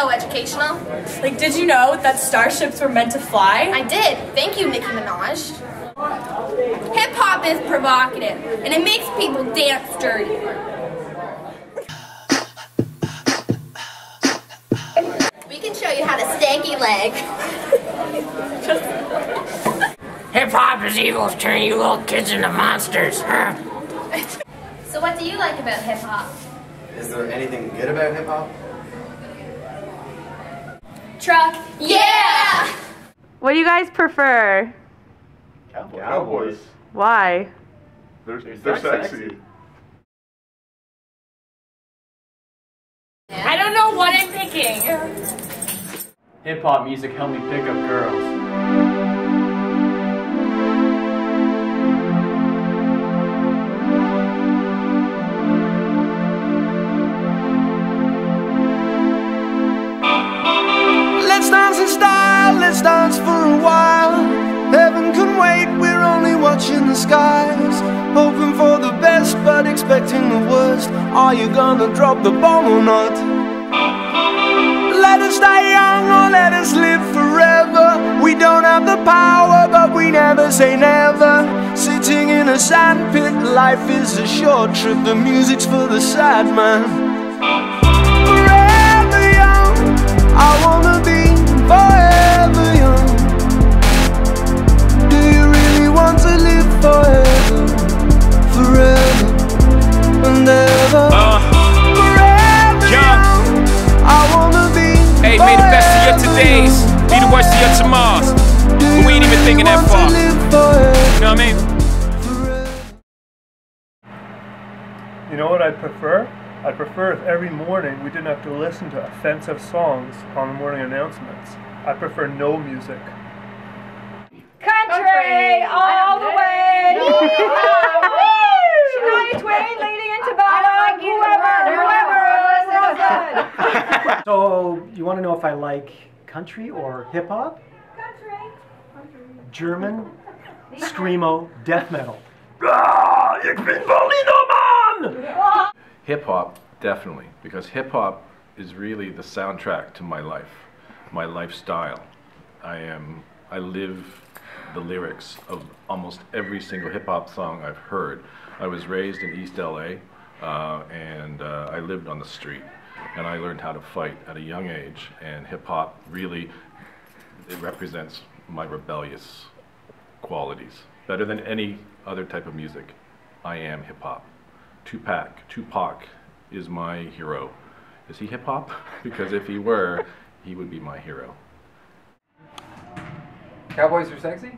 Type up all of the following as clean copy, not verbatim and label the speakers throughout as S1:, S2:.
S1: so educational.
S2: Like, did you know that starships were meant to fly?
S1: I did. Thank you, Nicki Minaj. Hip-hop is provocative, and it makes people dance dirty. We can show you how to stanky leg.
S3: Hip-hop is evil, it's turning you little kids into monsters, huh?
S1: So what do you like about hip-hop?
S4: Is there anything good about hip-hop?
S1: Truck. Yeah!
S5: What do you guys prefer?
S6: Cowboys.
S5: Why?
S6: They're sexy.
S2: I don't know what I'm picking.
S7: Hip-hop music helped me pick up girls.
S8: Let's dance in style, let's dance for a while. Heaven can wait, we're only watching the skies. Hoping for the best, but expecting the worst. Are you gonna drop the bomb or not? Let us die young or let us live forever. We don't have the power, but we never say never. Sitting in a sandpit, life is a short trip. The music's for the sad man. Forever young, I wanna be forever young. Do you really want to live forever? Forever and ever. Forever young, I wanna be.
S9: Hey, may the best of your todays be the worst of your tomorrows. But we ain't even thinking that far. You know what I mean?
S6: You know what I'd prefer? I'd prefer if every morning we didn't have to listen to offensive songs on the morning announcements. I prefer no music.
S5: Country all the way! Shania Twain leading into bottom, whoever.
S10: So, you want to know if I like country or hip-hop?
S5: Country.
S10: German, screamo, death metal.
S8: Ich bin Berliner Mann!
S11: Hip-hop, definitely, because hip-hop is really the soundtrack to my life, my lifestyle. I live the lyrics of almost every single hip-hop song I've heard. I was raised in East LA, and I lived on the street, and I learned how to fight at a young age, and hip-hop really, it represents my rebellious qualities. Better than any other type of music, I am hip-hop. Tupac is my hero. Is he hip-hop? Because if he were, he would be my hero.
S7: Cowboys are sexy?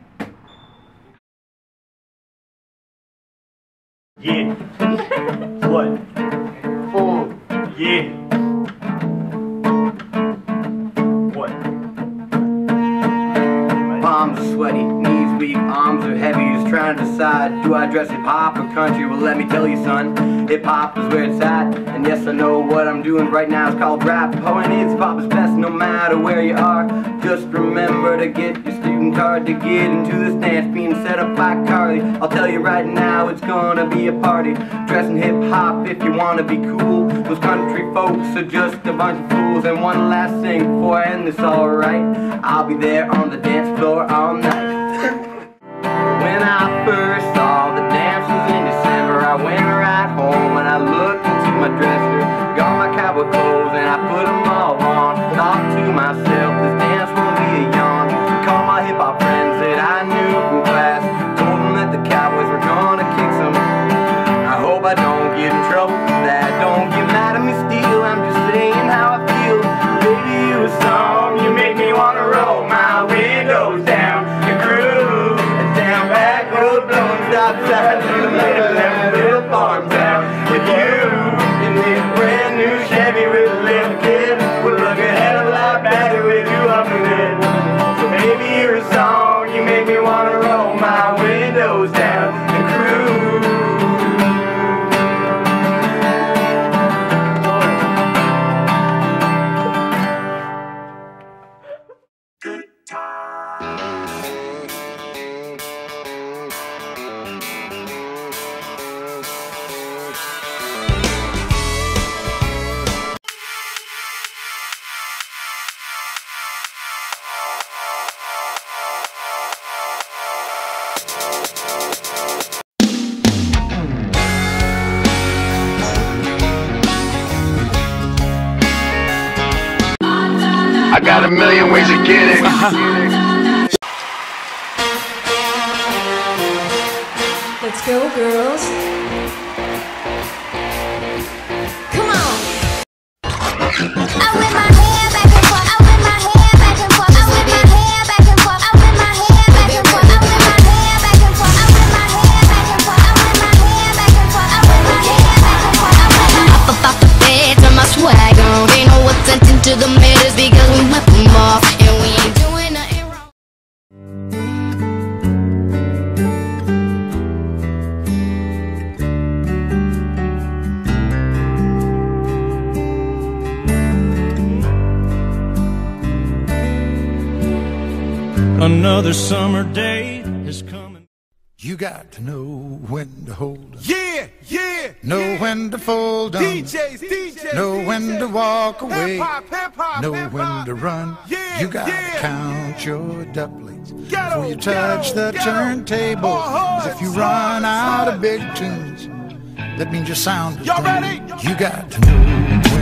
S8: Yeah. What? Oh. Yeah. What?
S4: Palms are sweaty, knees weak, arms are heavy, just trying to decide, do I dress hip-hop or country? Well, let me tell you, son, hip-hop is where it's at, and yes, I know what I'm doing right now is called rap. Oh, and hip-hop is best no matter where you are. Just remember to get your student card to get into this dance being set up by Carly. I'll tell you right now, it's gonna be a party. Dressing hip-hop if you wanna be cool. Those country folks are just a bunch of fools. And one last thing before I end this, alright? I'll be there on the dance floor all night. When I first saw the dancers in December, I went right home and I looked into my dresser, got my cowboy clothes and I put them all on. Thought to myself, this dance will be a yawn. Called my hip-hop friends that I knew from class, told them that the Cowboys were gonna kick some. I hope I don't get in trouble for that. Don't get mad at me still, I'm just saying how I feel. Baby, you a song, you make me wanna roll my windows down and groove. Down back road, blowing stop signs in the middle of a little farm town. With you in this
S8: got a million ways to get it.
S5: Let's go, girls. Come on. I whip my hair back and forth. I whip my hair back and forth. I whip my hair back and forth. I whip my hair back and forth. I whip my hair back and forth. I whip my hair back and forth. I whip my hair back and forth. I whip my hair back and forth. Up off the bed, turn my swag on. Ain't no attention to the mirrors because we whip them off and we ain't doing nothing wrong.
S8: Another summer day is coming. You got to know when to hold 'em. Yeah, yeah. Know when to fold 'em. DJs. Know when to walk away. Hip-hop. Know when to run. Yeah, you got to count your doublings before you touch the turntable. 'Cause if you run out of big tunes, that means your sound is done. You got to know